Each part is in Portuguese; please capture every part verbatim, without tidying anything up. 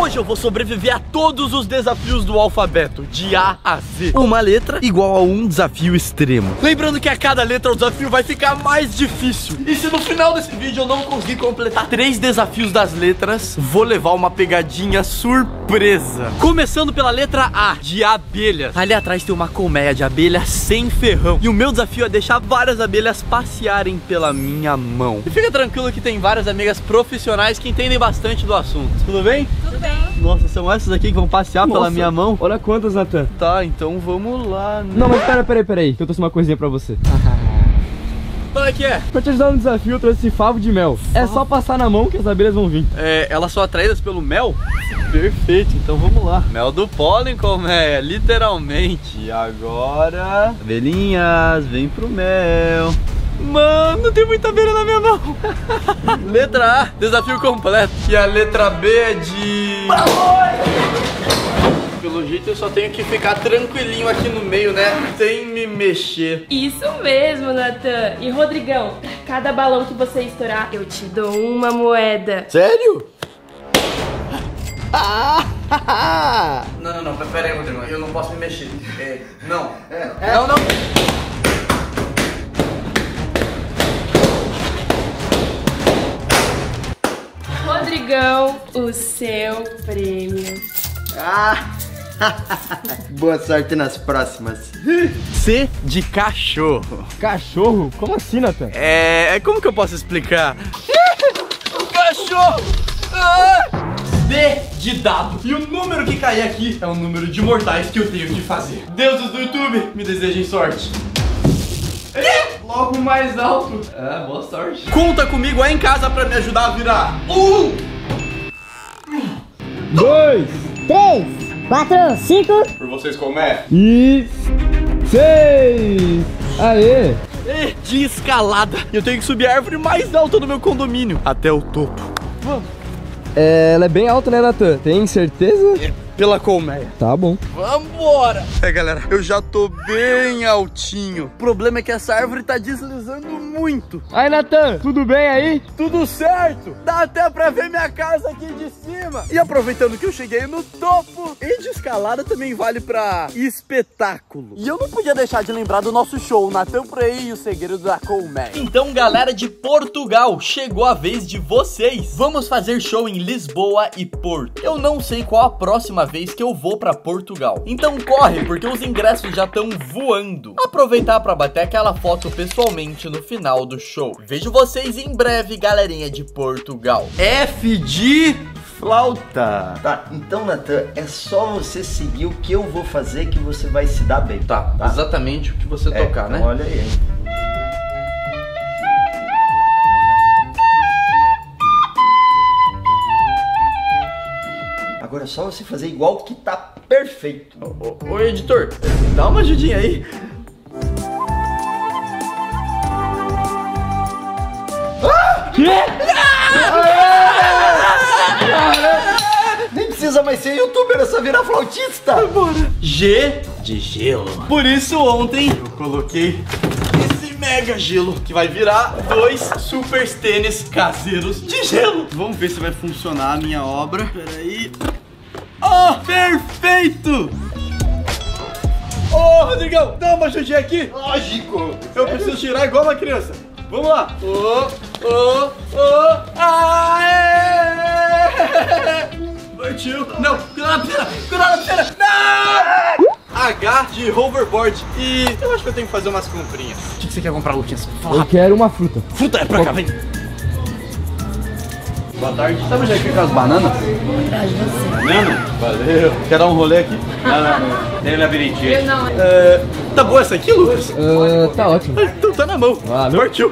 Hoje eu vou sobreviver a todos os desafios do alfabeto, de A a Z. Uma letra igual a um desafio extremo. Lembrando que a cada letra o desafio vai ficar mais difícil. E se no final desse vídeo eu não conseguir completar três desafios das letras, vou levar uma pegadinha surpresa. Começando pela letra A, de abelhas. Ali atrás tem uma colmeia de abelhas sem ferrão. E o meu desafio é deixar várias abelhas passearem pela minha mão. E fica tranquilo que tem várias amigas profissionais que entendem bastante do assunto. Tudo bem? Tudo bem. Nossa, são essas aqui que vão passear Nossa, pela minha mão? Olha quantas, Natan. Tá, então vamos lá, né? Não, mas pera, pera aí, pera aí, que eu trouxe uma coisinha pra você. Qual é que é? Pra te ajudar no desafio, eu trouxe esse favo de mel. É só passar na mão que as abelhas vão vir. É, elas são atraídas pelo mel? Perfeito, então vamos lá. Mel do pólen, colmeia, literalmente. E agora, abelhinhas, vem pro mel. Mano, tem muita abelha na minha mão. Letra A, desafio completo. E a letra B é de... Pelo jeito eu só tenho que ficar tranquilinho aqui no meio, né? Sem me mexer. Isso mesmo, Natan. E Rodrigão, cada balão que você estourar, eu te dou uma moeda. Sério? Ah! Não, não, não, pera aí, Rodrigo, eu não posso me mexer. É, não. É. Não, não. Rodrigão, o seu prêmio. Ah! Boa sorte nas próximas. C de cachorro. Cachorro? Como assim, Natan? É, como que eu posso explicar? O cachorro! Ah! D de dado. E o número que cair aqui é o número de mortais que eu tenho que fazer. Deuses do YouTube, me desejem sorte. É, logo mais alto. Ah, boa sorte. Conta comigo aí em casa pra me ajudar a virar. Um, Dois Três, quatro, cinco. por vocês como é? e seis. Aê! E de escalada. Eu tenho que subir a árvore mais alta do meu condomínio até o topo. Vamos. É, ela é bem alta, né, Natan? Tem certeza? Pela colmeia. Tá bom. Vambora! É, galera, eu já tô bem altinho. O problema é que essa árvore tá deslizando muito. Aí, Natan, tudo bem aí? Tudo certo! Dá até pra ver minha casa aqui de cima. E aproveitando que eu cheguei no topo, e de escalada também vale pra espetáculo. E eu não podia deixar de lembrar do nosso show, Natan Prey e o Segredo da Colmeia. Então, galera de Portugal, chegou a vez de vocês. Vamos fazer show em Lisboa e Porto. Eu não sei qual a próxima vez que eu vou pra Portugal. Então corre, porque os ingressos já estão voando. Aproveitar pra bater aquela foto pessoalmente no final do show. Vejo vocês em breve, galerinha de Portugal. F de flauta. Tá, então, Natan, é só você seguir o que eu vou fazer que você vai se dar bem. Tá, tá? Exatamente o que você É, tocar, então né? olha aí, hein? Agora é só você fazer igual que tá perfeito. Ô, ô, ô, editor, dá uma ajudinha aí. Nem precisa mais ser youtuber, é só virar flautista. Bora. G de gelo. Por isso ontem eu coloquei esse mega gelo que vai virar dois super tênis caseiros de gelo. Vamos ver se vai funcionar a minha obra. Peraí. Oh, perfeito! Ô, oh, Rodrigão, dá uma ajudinha aqui. Lógico. Eu preciso tirar igual uma criança. Vamos lá. Ô, ô, ô. Aê! Partiu. Não, cuidado na pena. Cuidado na pena. Não! H de hoverboard. E eu acho que eu tenho que fazer umas comprinhas. O que você quer comprar, Luquinhas? Fala Eu rápido. quero uma fruta. Fruta, é pra cá, vem. Boa tarde. Sabe onde é que fica as bananas? Atrás de você. Banana? Valeu. Quer dar um rolê aqui? Não, não, não. Tem labirintinho. Eu não. É, tá boa essa aqui, Lucas? Ah, tá ótimo. Então tá na mão. Valeu. Partiu.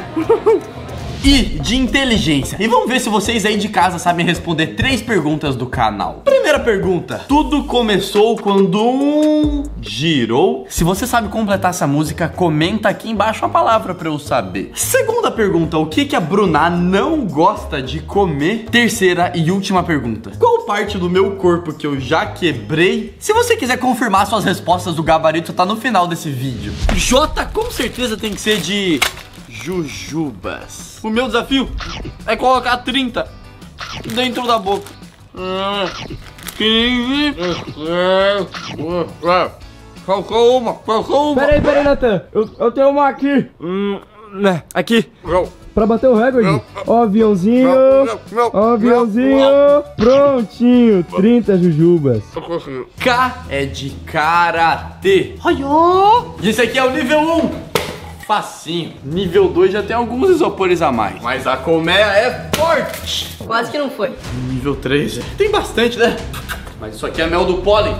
I de inteligência. E vamos ver se vocês aí de casa sabem responder três perguntas do canal. Primeira pergunta: tudo começou quando um girou? Se você sabe completar essa música, comenta aqui embaixo a palavra pra eu saber. Segunda pergunta: o que que a Bruna não gosta de comer? Terceira e última pergunta: qual parte do meu corpo que eu já quebrei? Se você quiser confirmar suas respostas, o gabarito tá no final desse vídeo. J com certeza tem que ser de jujubas. O meu desafio é colocar trinta dentro da boca. quinze. Faltou uma, faltou uma. Peraí, peraí, Natan. Eu, eu tenho uma aqui. Hum, né, aqui. Pra bater o recorde. Ó, aviãozinho. Ó, aviãozinho. Prontinho. trinta jujubas. K é de karatê. E esse aqui é o nível um. Facinho. Nível dois já tem alguns isopores a mais. Mas a colmeia é forte. Quase que não foi. Nível três tem bastante, né? Mas isso aqui é mel do pólen.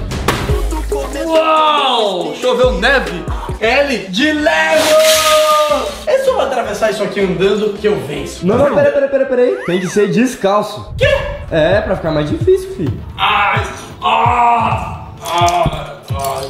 Uau! Choveu neve. L de Lego. É só eu atravessar isso aqui andando que eu venço. Não, não, peraí, peraí, peraí, peraí. Tem que ser descalço. Quê? É, pra ficar mais difícil, filho. Ai, ah, ah, ah.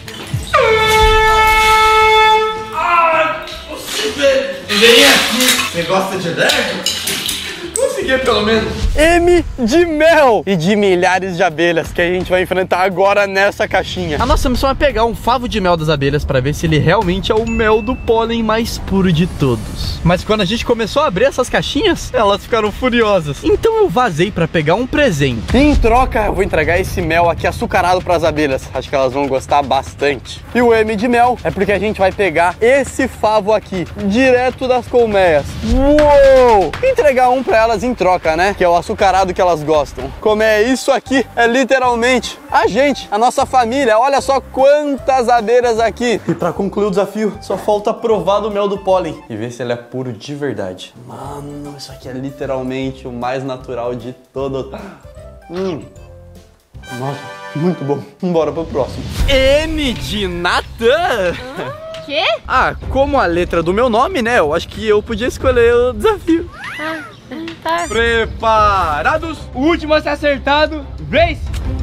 Ah, você vem aqui. Você gosta de Lego? Consegui pelo menos. M de mel e de milhares de abelhas que a gente vai enfrentar agora nessa caixinha. A nossa missão é pegar um favo de mel das abelhas para ver se ele realmente é o mel do pólen mais puro de todos. Mas quando a gente começou a abrir essas caixinhas, elas ficaram furiosas. Então eu vazei para pegar um presente. Em troca, eu vou entregar esse mel aqui açucarado para as abelhas. Acho que elas vão gostar bastante. E o M de mel é porque a gente vai pegar esse favo aqui, direto das colmeias. Uou! Entregar um para elas em troca, né? Que é o açucarado que elas gostam. Como é isso aqui? É literalmente a gente, a nossa família. Olha só quantas abelhas aqui. E pra concluir o desafio, só falta provar do mel do pólen e ver se ele é puro de verdade. Mano, isso aqui é literalmente o mais natural de todo. Hum. Nossa, muito bom. Bora pro próximo. N de Natan. Quê? Ah, como a letra do meu nome, né? Eu acho que eu podia escolher o desafio. Ah, tá. Preparados? O último a ser acertado. Grace.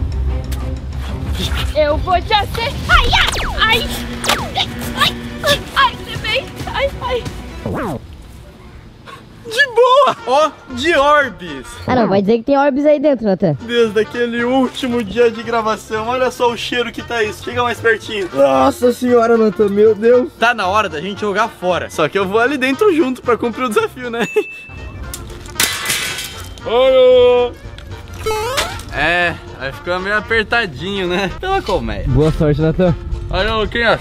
Eu vou te acertar. Ai, ai, ai, ai, ai, você vem. Ai, ai. De boa! Ó, de orbes. Ah não, vai dizer que tem orbes aí dentro, Natan. Desde aquele último dia de gravação, olha só o cheiro que tá isso. Chega mais pertinho. Nossa senhora, Natan, meu Deus. Tá na hora da gente jogar fora. Só que eu vou ali dentro junto pra cumprir o desafio, né? Olha! É, vai ficar meio apertadinho, né? Pela colmeia. Boa sorte, Natan. Olha, Luquinhas.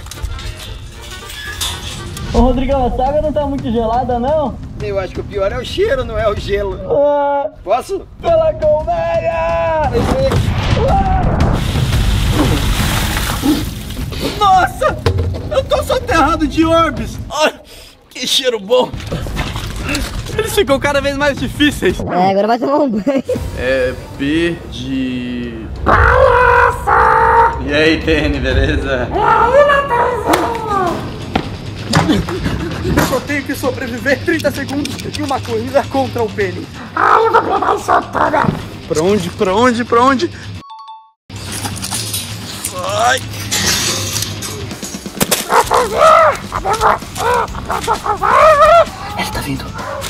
Ô Rodrigão, essa água não tá muito gelada, não? Eu acho que o pior é o cheiro, não é o gelo. Ah, Posso? pela colmeia! Nossa! Eu tô soterrado de orbes. Olha, que cheiro bom. Eles ficam cada vez mais difíceis. É, agora vai tomar um banho. É P de... E aí, T N, beleza? Eu só tenho que sobreviver trinta segundos de uma corrida contra o Penny. Ai, eu vou pegar isso toda. Pra onde, pra onde, pra onde? Ai. Ele tá vindo.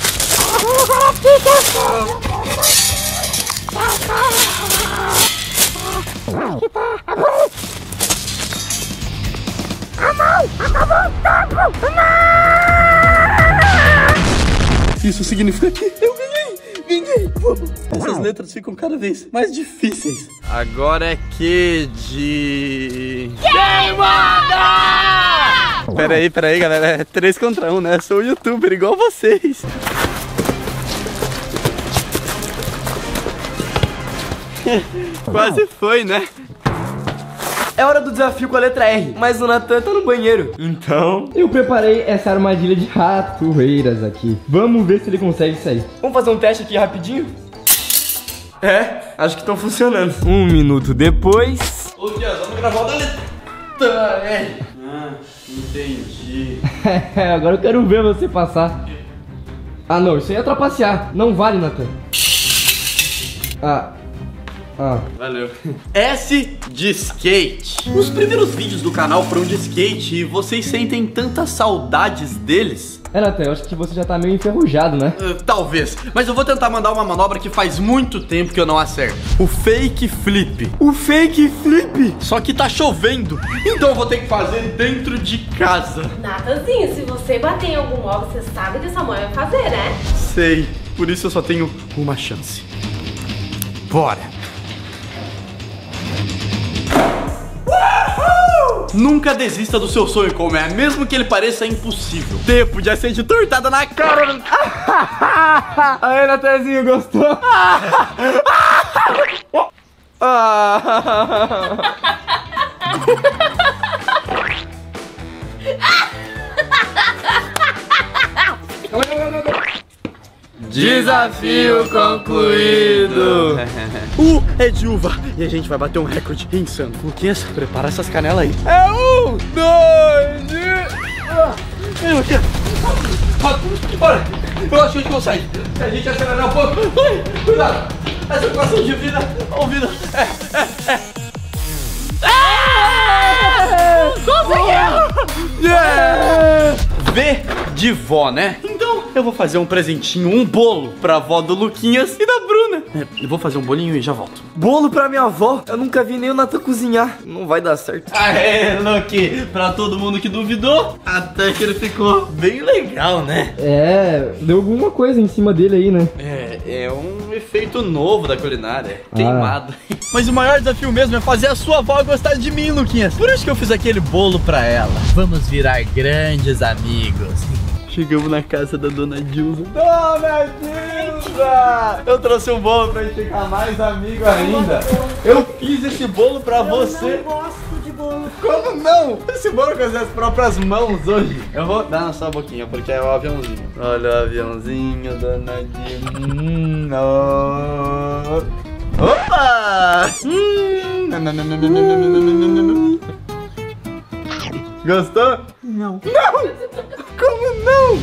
Isso significa que eu ganhei! Ganhei! Vamos! Essas letras ficam cada vez mais difíceis. Agora é Q de... Queimada! Peraí, peraí, galera. É três contra um, né? Sou youtuber igual vocês. Quase foi, né? É hora do desafio com a letra R, mas o Natan tá no banheiro. Então... Eu preparei essa armadilha de ratoeiras aqui. Vamos ver se ele consegue sair. Vamos fazer um teste aqui rapidinho? É, acho que estão funcionando. Um minuto depois... Ô, Dias, vamos gravar o da letra R. Ah, entendi. Agora eu quero ver você passar. Ah, não, isso aí é trapacear. Não vale, Natan. Ah... Ah. Valeu. S de skate. Os primeiros vídeos do canal foram de skate e vocês sentem tantas saudades deles? É, Natan, eu acho que você já tá meio enferrujado, né? Uh, talvez, mas eu vou tentar mandar uma manobra que faz muito tempo que eu não acerto. O fake flip. O fake flip? Só que tá chovendo, então eu vou ter que fazer dentro de casa. Natanzinho, se você bater em algum móvel, você sabe que sua mãe vai fazer, né? Sei, por isso eu só tenho uma chance. Bora. nunca desista do seu sonho, como é, mesmo que ele pareça impossível. T podia ser de tortada na cara. Aí, Natanzinho, gostou? Desafio concluído. Uh, é de uva. E a gente vai bater um recorde insano. Luquinhas, prepara essas canelas aí. É um, dois e... Vem, Luquinhas. Bora. Eu acho que a gente consegue. Se a gente acelerar um pouco. Ai, cuidado. Essa equação de vida. Ó, vida. É, é, é. Conseguiu! Yeah! V de vó, né? Então eu vou fazer um presentinho, um bolo pra avó do Luquinhas e da Bruna. É, eu vou fazer um bolinho e já volto. Bolo pra minha avó? Eu nunca vi nem o Natan cozinhar. Não vai dar certo. Aê, Luqui, pra todo mundo que duvidou, até que ele ficou bem legal, né? É, deu alguma coisa em cima dele aí, né? É, é um efeito novo da culinária, queimado. Ah. Mas o maior desafio mesmo é fazer a sua avó gostar de mim, Luquinhas. Por isso que eu fiz aquele bolo pra ela. Vamos virar grandes amigos. Chegamos na casa da Dona Dilza. Dona Dilza! Eu trouxe um bolo pra gente ficar mais amigo ainda. Eu fiz esse bolo pra você. Eu não gosto de bolo. Como não? Esse bolo com as minhas próprias mãos hoje. Eu vou dar na sua boquinha, porque é o aviãozinho. Olha o aviãozinho, Dona Dilza. Hum, oh. Opa! Hum. Gostou? Não. Não! Como não?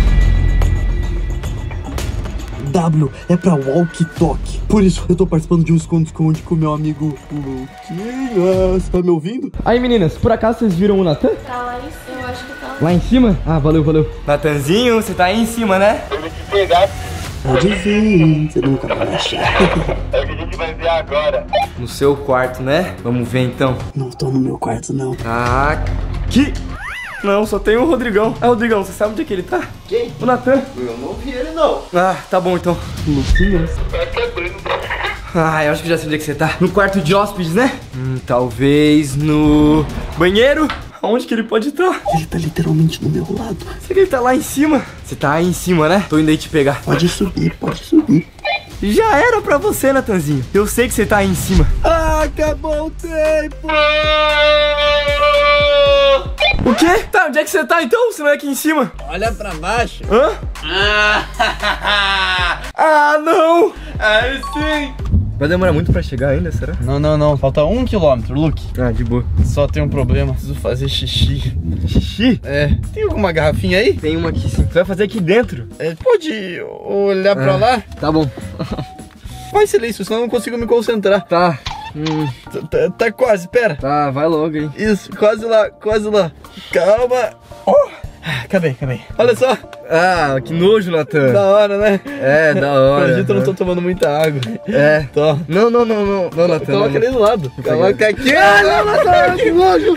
W é pra walkie talkie. Por isso eu tô participando de um esconde-esconde com meu amigo Luquinhas. Tá me ouvindo? Aí, meninas, por acaso vocês viram o Natan? Tá lá em cima, eu acho que tá lá. Lá em cima? Ah, valeu, valeu. Natanzinho, você tá aí em cima, né? Eu vou te pegar. Pode vir, você nunca vai achar. É o que a gente vai ver agora. No seu quarto, né? Vamos ver então. Não tô no meu quarto, não. Ah, que... Não, só tem o Rodrigão. Ah, Rodrigão, você sabe onde é que ele tá? Quem? O Natan. Eu não vi ele, não. Ah, tá bom então. Luquinhas. Ah, eu acho que já sei onde é que você tá. No quarto de hóspedes, né? Hum, talvez no banheiro. Aonde que ele pode estar? Ele tá literalmente no meu lado. Será que ele tá lá em cima? Você tá aí em cima, né? Tô indo aí te pegar. Pode subir, pode subir. Já era pra você, Natanzinho. Eu sei que você tá aí em cima. Ah, acabou o tempo. O quê? Tá, onde é que você tá então? Você não é aqui em cima? Olha pra baixo. Hã? Ah, não! Aí sim. Vai demorar muito pra chegar ainda, será? Não, não, não. Falta um quilômetro, Luke. Ah, de boa. Só tem um problema. Preciso fazer xixi. Xixi? É. Tem alguma garrafinha aí? Tem uma aqui sim. Você vai fazer aqui dentro? É, pode olhar pra Ah, lá? Tá bom. Faz silêncio, senão eu não consigo me concentrar. Tá. Hum, Tá, tá, tá quase, pera. tá, vai logo aí. Isso, quase lá, quase lá. Calma. Oh. Acabei, acabei. Olha só. Ah, que nojo, Natan. Da hora, né? É, da hora. Acredito, eu não tô tomando muita água. É. Tô. Não, não, não, não. Não, Natan. Coloca não. ali do lado. Coloca aqui. Ah, não, Natan, que nojo.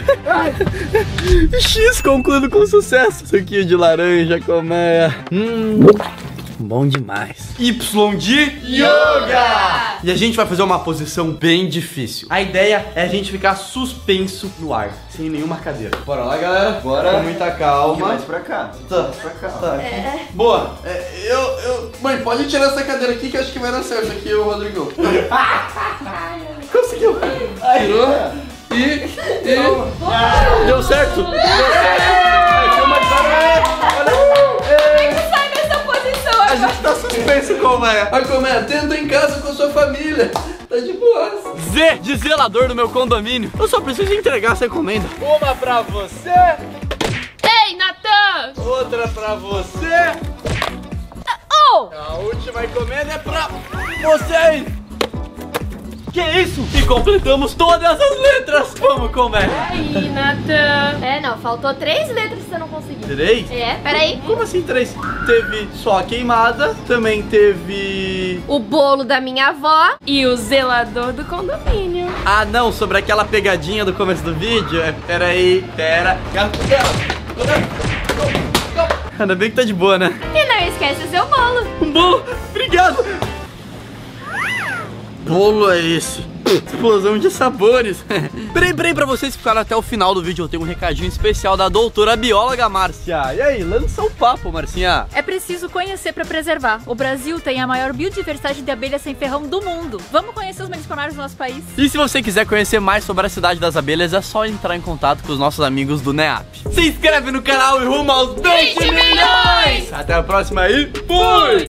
X concluído com sucesso. Suquinho de laranja, colmeia. Hum. Bom demais. Y de yoga! E a gente vai fazer uma posição bem difícil. A ideia é a gente ficar suspenso no ar, sem nenhuma cadeira. Bora lá, galera. Bora. Com muita calma. Mais pra cá. Tá. Mais pra cá. Tá. Boa. É, eu, eu... Mãe, pode tirar essa cadeira aqui que eu acho que vai dar certo aqui, o Rodrigo. Conseguiu. Tirou. E... e... Deu certo. Deu certo. A gente tá suspenso, Colmeia. A Colmeia, tenta em casa com a sua família. Tá de boa. Z, de zelador do meu condomínio. Eu só preciso entregar essa encomenda. Uma pra você. Ei, Natan! Outra pra você. Oh! A última encomenda é pra vocês. Que isso? E completamos todas as letras. Vamos, Colmeia. Aí, Natan. É, não, faltou três letras que você não conseguiu. Três? É, peraí. Como assim três? Teve só a queimada, também teve... O bolo da minha avó. E o zelador do condomínio. Ah, não, sobre aquela pegadinha do começo do vídeo. É, pera aí, pera. Ainda bem que tá de boa, né? E não esquece o seu bolo. Um bolo, obrigado. Bolo é esse. Explosão de sabores. Peraí, peraí, pra vocês que ficaram até o final do vídeo, eu tenho um recadinho especial da doutora bióloga Márcia. E aí, lança o papo, Marcinha. É preciso conhecer pra preservar. O Brasil tem a maior biodiversidade de abelhas sem ferrão do mundo. Vamos conhecer os missionários do nosso país. E se você quiser conhecer mais sobre a cidade das abelhas, é só entrar em contato com os nossos amigos do NEAP. Se inscreve no canal e rumo aos vinte milhões! Até a próxima aí, fui!